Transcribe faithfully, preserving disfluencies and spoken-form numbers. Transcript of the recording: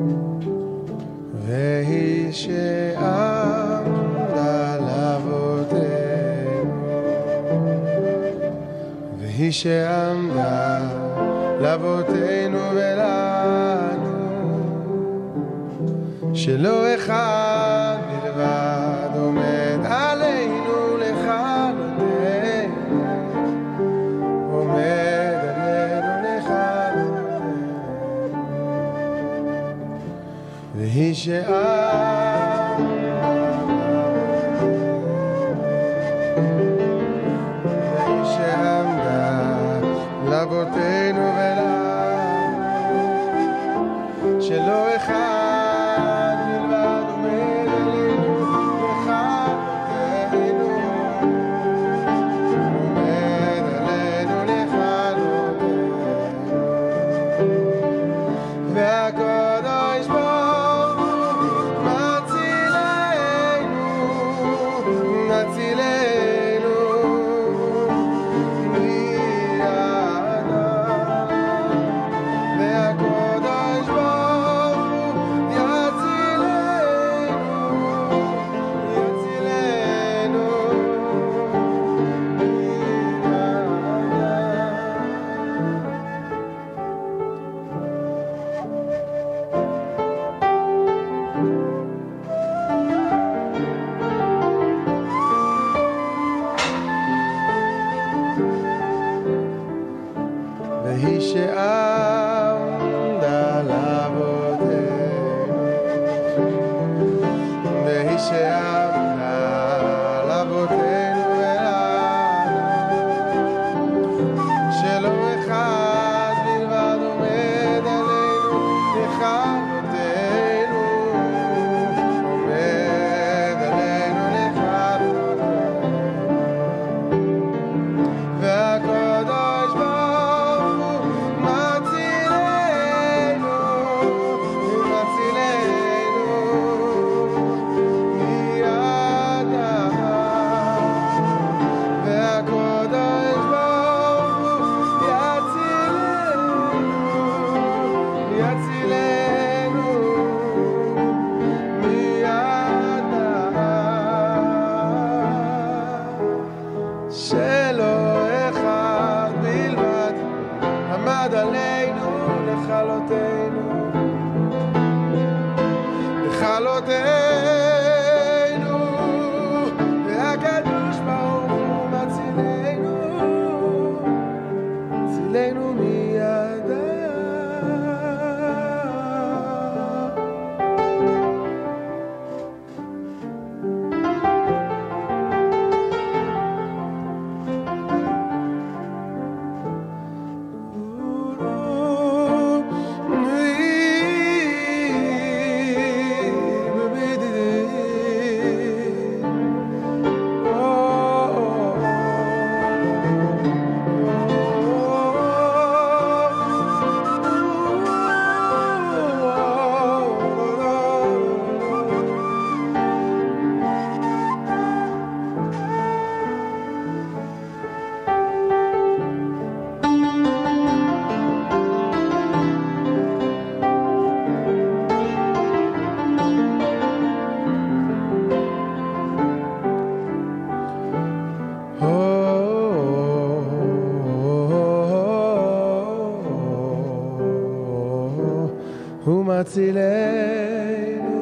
והיא שעמדה לאבותינו, והיא שעמדה לאבותינו ולנו, שלא אחד בלבד עומד עלינו לכלותנו, עומד עלינו לכלותנו, והיא שעמדה, והיא שעמדה לאבותינו ולנו, שלא אחד בלבד עומד עלינו לכלותנו, עומד עלינו לכלותנו, והקדוש ברוך הוא מצילנו, מצילנו והקדוש ברוך הוא יצילנו, יצילנו והיא שעמדה לאבותינו, והיא שעמדה לאבותינו ולנו, שלא אחד בלבד עומד עלינו לכלותנו, עומד עלינו לכלותנו, והקדוש ברוך הוא מצילנו, מצילנו מידיו, והקדוש ברוך הוא יצילנו, יצילנו מידיו, שלא אחד בלבד עמד עלינו לכלותנו, לכלותנו, והקדוש ברוך הוא מצילנו, מצילנו מידיו. הוא מצילנו